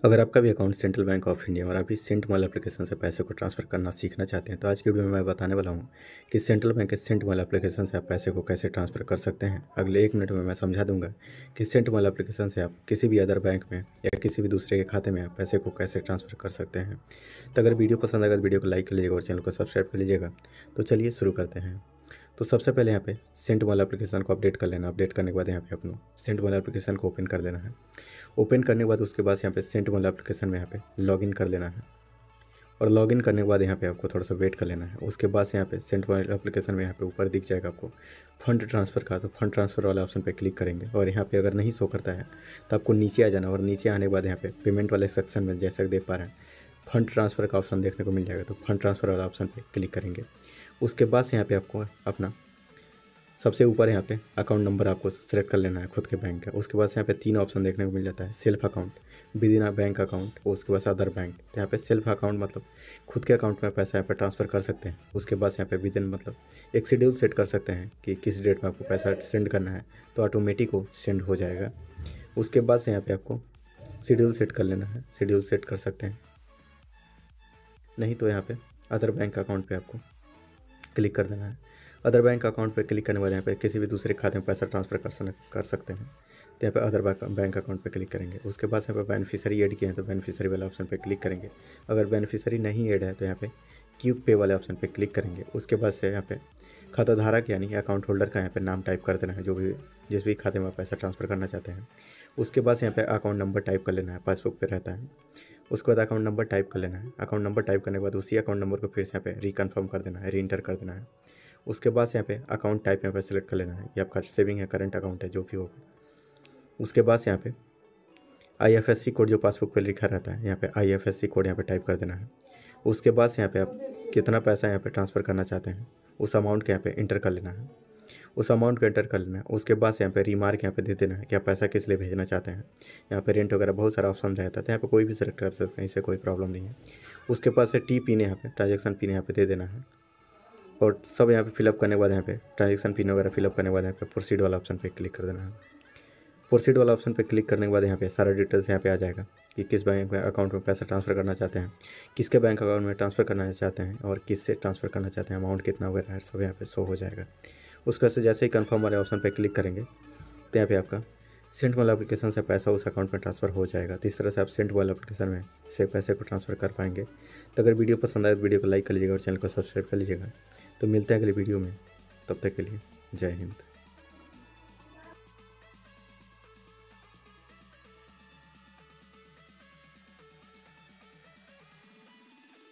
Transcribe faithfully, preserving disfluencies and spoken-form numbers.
अगर आपका भी account central bank of India और आप इस सेंट मोबाइल एप्लीकेशन से पैसे को ट्रांसफ़र करना सीखना चाहते हैं तो आज की वीडियो में मैं बताने वाला हूं कि सेंट्रल बैंक के सेंट मोबाइल एप्लीकेशन से आप पैसे को कैसे ट्रांसफ़र कर सकते हैं। अगले एक मिनट में मैं समझा दूंगा कि सेंट मोबाइल एप्लीकेशन से आप किसी भी अदर बैंक में या किसी भी दूसरे के खाते में आप पैसे को कैसे ट्रांसफ़र कर सकते हैं। तो अगर वीडियो पसंद आएगा तो वीडियो को लाइक कर लीजिएगा और चैनल को सब्सक्राइब कर लीजिएगा। तो चलिए शुरू करते हैं। तो सबसे पहले यहाँ पे सेंट मोबाइल एप्लीकेशन को अपडेट कर लेना। अपडेट करने के बाद यहाँ पे अपना सेंट मोबाइल एप्लीकेशन को ओपन कर लेना है। ओपन करने के बाद उसके बाद यहाँ पे सेंट मोबाइल एप्लीकेशन में यहाँ पे लॉगिन कर लेना है और लॉगिन करने के बाद यहाँ पे आपको थोड़ा सा वेट कर लेना है। उसके बाद से यहाँ पे सेंट मोबाइल एप्लीकेशन में यहाँ पे ऊपर दिख जाएगा आपको फंड ट्रांसफ़र का, तो फंड ट्रांसफ़र वाला ऑप्शन पे क्लिक करेंगे और यहाँ पे अगर नहीं शो करता है तो आपको नीचे आ जाना और नीचे आने के बाद यहाँ पे पेमेंट वाले सेक्शन में जैसा देख पा रहे हैं फंड ट्रांसफ़र का ऑप्शन देखने को मिल जाएगा, तो फंड ट्रांसफ़र वाला ऑप्शन पे क्लिक करेंगे। उसके बाद से यहाँ पे आपको अपना सबसे ऊपर यहाँ पे अकाउंट नंबर आपको सेलेक्ट कर लेना है खुद के बैंक का। उसके बाद यहाँ पे तीन ऑप्शन देखने को मिल जाता है, self account, within bank account, उसके बाद अदर बैंक। तो यहाँ पे सेल्फ अकाउंट मतलब खुद के अकाउंट में पैसा यहाँ पे ट्रांसफ़र कर सकते हैं। उसके बाद यहाँ पे विद इन मतलब एक शेड्यूल सेट कर सकते हैं कि किस डेट में आपको पैसा सेंड करना है, तो ऑटोमेटिक वो सेंड हो जाएगा। उसके बाद से यहाँ पे आपको शेड्यूल सेट कर लेना है, शेड्यूल सेट कर सकते हैं, नहीं तो यहाँ पे अदर बैंक अकाउंट पे आपको क्लिक कर देना है। अदर बैंक अकाउंट पे क्लिक करने के बाद यहाँ पे किसी भी दूसरे खाते में पैसा ट्रांसफ़र कर कर सकते हैं, तो यहाँ पे अदर बैंक अकाउंट पे क्लिक करेंगे। उसके बाद यहाँ पे बेनिफिशियरी ऐड किए हैं तो बेनिफिशियरी वाले ऑप्शन पे क्लिक करेंगे। अगर बेनिफिशियरी नहीं ऐड है तो यहाँ पे क्यूक पे वाले ऑप्शन पे क्लिक करेंगे। उसके बाद से यहाँ पे खाता धारक यानी अकाउंट होल्डर का यहाँ पे नाम टाइप कर देना है, जो भी जिस भी खाते में आप पैसा ट्रांसफ़र करना चाहते हैं। उसके बाद यहाँ पे अकाउंट नंबर टाइप कर लेना है, पासबुक पे रहता है। उसके बाद अकाउंट नंबर टाइप कर लेना है। अकाउंट नंबर टाइप करने के बाद उसी अकाउंट नंबर को फिर से यहाँ पे रिकन्फर्म कर देना है, री इंटर कर देना है। उसके बाद यहाँ पे अकाउंट टाइप यहाँ पे सेलेक्ट कर लेना है, ये आपका सेविंग है, करंट अकाउंट है, जो भी होगा। उसके बाद यहाँ पे आईएफएससी कोड जो पासबुक पे लिखा रहता है, यहाँ पे आईएफएससी कोड यहाँ पे टाइप कर देना है। उसके बाद यहाँ पे आप कितना पैसा यहाँ पे ट्रांसफ़र करना चाहते हैं उस अमाउंट के यहाँ पे इंटर कर लेना है, उस अमाउंट को एंटर कर लेना है। उसके बाद यहाँ पे रिमार्क यहाँ पे दे देना है कि आप पैसा किस लिए भेजना चाहते हैं। यहाँ पे रेंट वगैरह बहुत सारा ऑप्शन रहता है, तो यहाँ पे कोई भी सेलेक्ट कर सकते हैं, इससे कोई प्रॉब्लम नहीं है। उसके बाद से टी पिन यहाँ पे ट्रांजेक्शन पिन यहाँ पे दे देना है और सब यहाँ पे फिलअप करने के बाद यहाँ पे ट्रांजेक्शन पिन वगैरह फिलअप करने के बाद यहाँ पे प्रोसीड वाला ऑप्शन पे क्लिक कर देना है। प्रोसीड वाला ऑप्शन पे क्लिक करने के बाद यहाँ पे सारा डिटेल्स यहाँ पे आ जाएगा कि किस बैंक में अकाउंट में पैसा ट्रांसफ़र करना चाहते हैं, किसके बैंक अकाउंट में ट्रांसफ़र करना चाहते हैं और किससे ट्रांसफ़र करना चाहते हैं, अमाउंट कितना वगैरह सब यहाँ पे शो हो जाएगा। उसके बाद जैसे ही कन्फर्म वाले ऑप्शन पर क्लिक करेंगे तो यहाँ पे आपका सेंट मोबाइल एप्लीकेशन से पैसा उस अकाउंट में ट्रांसफ़र हो जाएगा। तो इस तरह से आप सेंट मोबाइल एप्लीकेशन में से पैसे को ट्रांसफ़र कर पाएंगे। तो अगर वीडियो पसंद आए तो वीडियो को लाइक कर लीजिएगा और चैनल को सब्सक्राइब कर लीजिएगा। तो मिलते हैं अगले वीडियो में, तब तक के लिए जय हिंद।